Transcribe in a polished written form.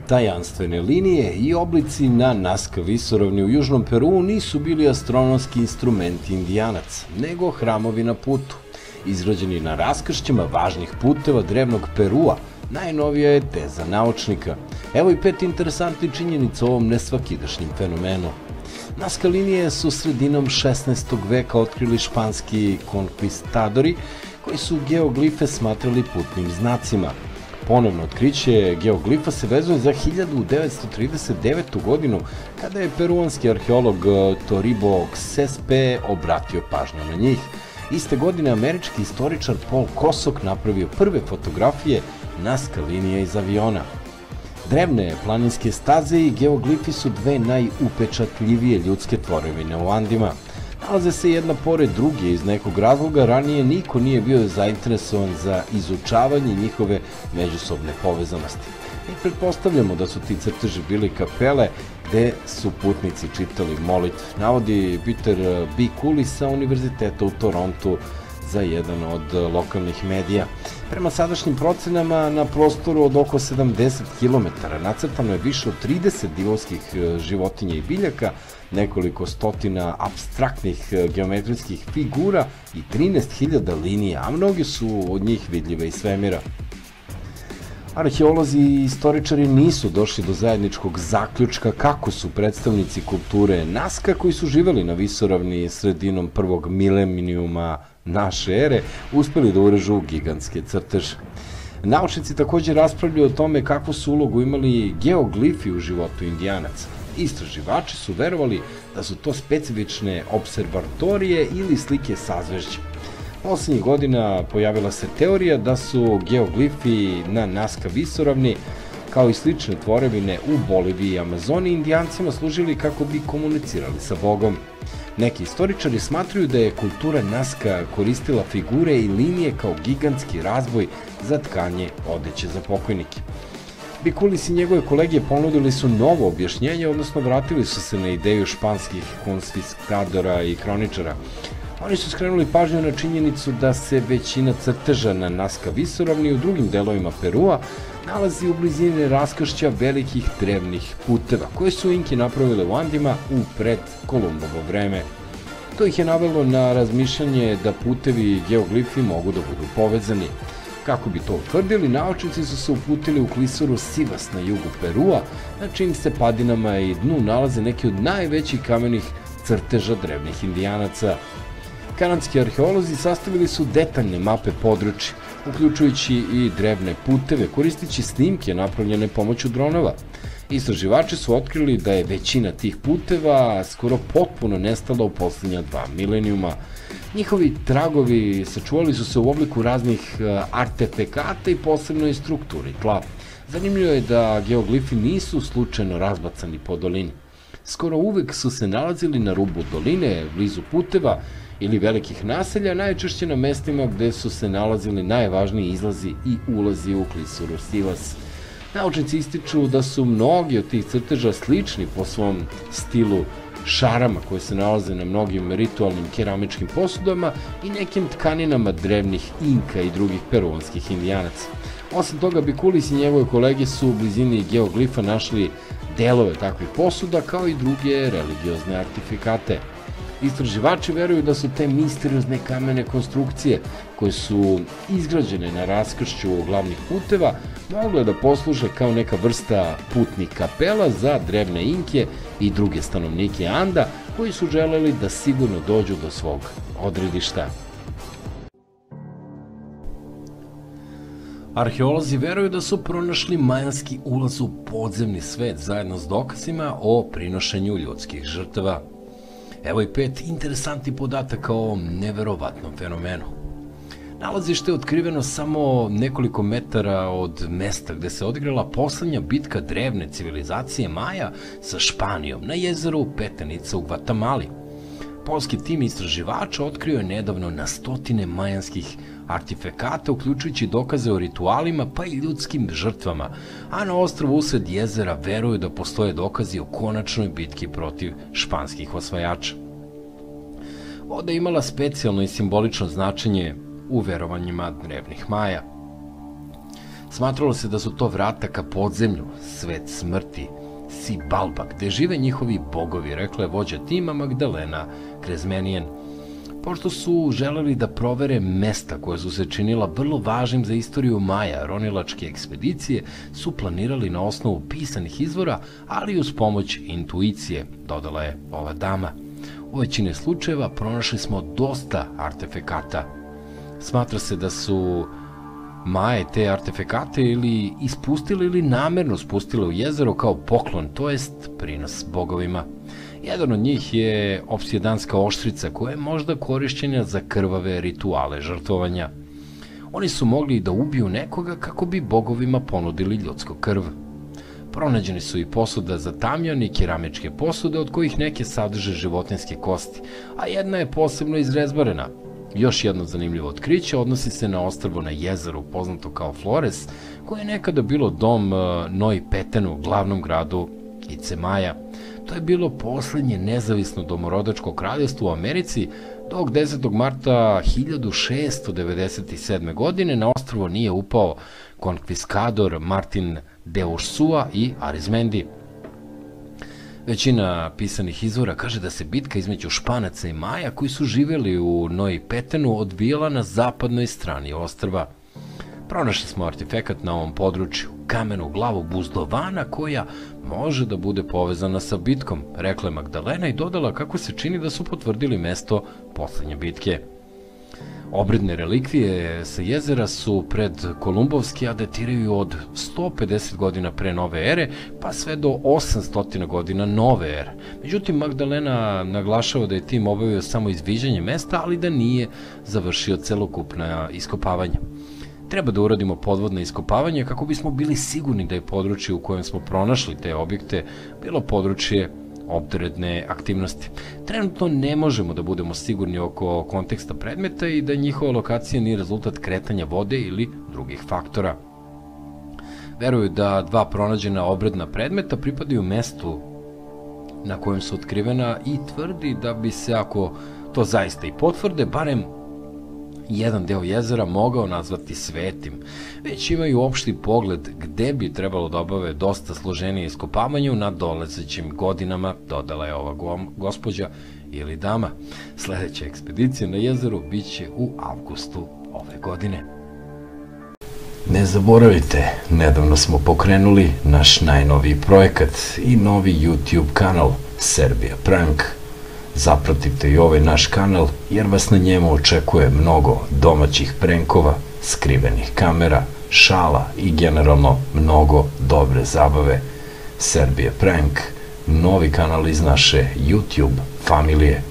Tajanstvene linije i oblici na Nazca visoravni u Južnom Peruu nisu bili astronomski instrumenti indijanaca, nego hramovi na putu, izrađeni na raskršćima važnih puteva drevnog Perua. Najnovija je teza naučnika. Evo i 5 interesantnih činjenica o ovom nesvakidašnjem fenomenu. Nazca linije su sredinom 16. veka otkrili španski konkvistadori koji su geoglife smatrali putnim znacima. Ponovno otkriće geoglifa se vezuje za 1939. godinu, kada je peruanski arheolog Toribio Cespe obratio pažnju na njih. Iste godine američki istoričar Paul Kosok napravio prve fotografije Nazca linije iz aviona. Drevne planinske staze i geoglifi su dve najupečatljivije ljudske tvorevine u Andima. Nalaze se jedna pored druge iz nekog razloga, ranije niko nije bio zainteresovan za izučavanje njihove međusobne povezanosti. Mi pretpostavljamo da su ti crteži bili kapele gde su putnici čitali molitve, navodi Peter B. Cooley sa Univerziteta u Torontu za jedan od lokalnih medija. Prema sadašnjim procenama, na prostoru od oko 70 km nacrtano je više od 30 divovskih životinja i biljaka, nekoliko stotina apstraktnih geometrijskih figura i 13.000 linija, a mnogi su od njih vidljive iz svemira. Arheolozi i istoričari nisu došli do zajedničkog zaključka kako su predstavnici kulture Nazca, koji su živeli na visoravni sredinom prvog milenijuma naše ere, uspeli da urežu gigantske crteže. Naučnici takođe raspravljaju o tome kakvu su ulogu imali geoglifi u životu indijanaca. Istraživači su verovali da su to specifične observatorije ili slike sazvežđa. Poslednjih godina pojavila se teorija da su geoglifi na Nazca visoravni, kao i slične tvorevine u Boliviji i Amazoni, indijancima služili kako bi komunicirali sa Bogom. Neki istoričari smatruju da je kultura Nazca koristila figure i linije kao gigantski razboj za tkanje odeće za pokojnike. Bikulis i njegove kolege ponudili su novo objašnjenje, odnosno vratili su se na ideju španskih konkvistadora i kroničara. Oni su skrenuli pažnju na činjenicu da se većina crteža na Nazca visoravni i u drugim delovima Perua nalazi u blizini raskršća velikih drevnih puteva, koje su Inki napravile u Andima u pred Kolumbovo vreme. To ih je navelo na razmišljanje da putevi i geoglifi mogu da budu povezani. Kako bi to utvrdili, naučnici su se uputili u klisuru Sivas na jugu Perua, na čijim se padinama i dnu nalaze neki od najvećih kamenih crteža drevnih indijanaca. Kanadski arheolozi sastavili su detaljne mape područja, uključujući i drevne puteve, koristeći snimke napravljene pomoću dronova. Istraživači su otkrili da je većina tih puteva skoro potpuno nestala u poslednja 2 milenijuma. Njihovi tragovi sačuvali su se u obliku raznih artefekata i posebnoj strukturi tla. Zanimljivo je da geoglifi nisu slučajno razbacani po dolini. Skoro uvek su se nalazili na rubu doline, blizu puteva ili velikih naselja, najčešće na mestima gde su se nalazili najvažniji izlazi i ulazi u klisuru Sivas. Naučnici ističu da su mnogi od tih crteža slični po svom stilu šarama koje se nalaze na mnogim ritualnim keramičkim posudama i nekim tkaninama drevnih Inka i drugih peruanskih indijanaca. Osim toga, Bikulis i njegove kolege su u blizini geoglifa našli delove takvih posuda kao i druge religiozne artefakate. Istraživači veruju da su te misteriozne kamene konstrukcije, koje su izgrađene na raskršću glavnih puteva, mogle da posluže kao neka vrsta putnih kapela za drevne Inke i druge stanovnike Anda, koji su želeli da sigurno dođu do svog odredišta. Arheolozi veruju da su pronašli majanski ulaz u podzemni svet zajedno s dokazima o prinošenju ljudskih žrtava. Evo i 5 interesantnih podataka o ovom neverovatnom fenomenu. Nalazište je otkriveno samo nekoliko metara od mesta gde se odigrala poslednja bitka drevne civilizacije Maja sa Španijom na jezeru Petenica u Gvatemali. Polski tim istraživača otkrio je nedavno na stotine majanskih artefakata, uključujući dokaze o ritualima pa i ljudskim žrtvama, a na ostrvu usred jezera veruju da postoje dokazi o konačnoj bitki protiv španskih osvajača. Voda je imala specijalno i simbolično značenje u verovanjima drevnih Maja. Smatralo se da su to vrata ka podzemlju, svet smrti, Sibalba, gde žive njihovi bogovi, rekla je vođa tima Magdalena Krezmenijen. Pošto su želeli da provere mesta koja su se činila vrlo važnim za istoriju Maja, ronilačke ekspedicije su planirali na osnovu pisanih izvora, ali uz pomoć intuicije, dodala je ova dama. U većini slučajeva pronašli smo dosta artefekata. Smatra se da su Maje te artefekate ili ispustile ili namerno spustile u jezero kao poklon, to jest prinos bogovima. Jedan od njih je opsjedanska oštrica koja je možda korišćena za krvave rituale žrtvovanja. Oni su mogli da ubiju nekoga kako bi bogovima ponudili ljudsku krv. Pronađeni su i posuda za tamjan i keramičke posude od kojih neke sadrže životinjske kosti, a jedna je posebno izrezbarena. Još jedno zanimljivo otkriće odnosi se na ostrvo na jezeru, poznato kao Flores, koje je nekada bilo dom Noj Petenu, glavnom gradu Ice Maja. To je bilo poslednje nezavisno domorodačko kraljevstvo u Americi, dok 10. marta 1697. godine na ostrvo nije upao konkviskador Martin de Ursua i Arizmendi. Većina pisanih izvora kaže da se bitka između Španaca i Maja koji su živeli u Noj Petenu odvijala na zapadnoj strani ostrva. Pronašli smo artefekat na ovom području, kamenu glavu buzdovana koja može da bude povezana sa bitkom, rekla je Magdalena i dodala kako se čini da su potvrdili mesto poslednje bitke. Obredne relikvije sa jezera su pred Kolumbovski, a datiraju od 150 godina pre nove ere, pa sve do 800 godina nove ere. Međutim, Magdalena naglašava da je tim obavio samo izviđanje mesta, ali da nije završio celokupna iskopavanja. Treba da uradimo podvodne iskopavanje kako bismo bili sigurni da je područje u kojem smo pronašli te objekte bilo područje obredne aktivnosti. Trenutno ne možemo da budemo sigurni oko konteksta predmeta i da njihova lokacija nije rezultat kretanja vode ili drugih faktora. Veruju da dva pronađena obredna predmeta pripadaju mestu na kojem su otkrivena i tvrdi da bi se, ako to zaista i potvrde, barem jedan deo jezera mogao nazvati svetim. Već imaju opšti pogled gde bi trebalo da obave dosta složenije iskopavanje u nadolazećim godinama, dodala je ova gospođa ili dama. Sledeća ekspedicija na jezeru biće u avgustu ove godine. Ne zaboravite, nedavno smo pokrenuli naš najnoviji projekat i novi YouTube kanal Serbia Prank. Zapratite i ovaj naš kanal jer vas na njemu očekuje mnogo domaćih prankova, skrivenih kamera, šala i generalno mnogo dobre zabave. Serbia Prank, novi kanal iz naše YouTube familije.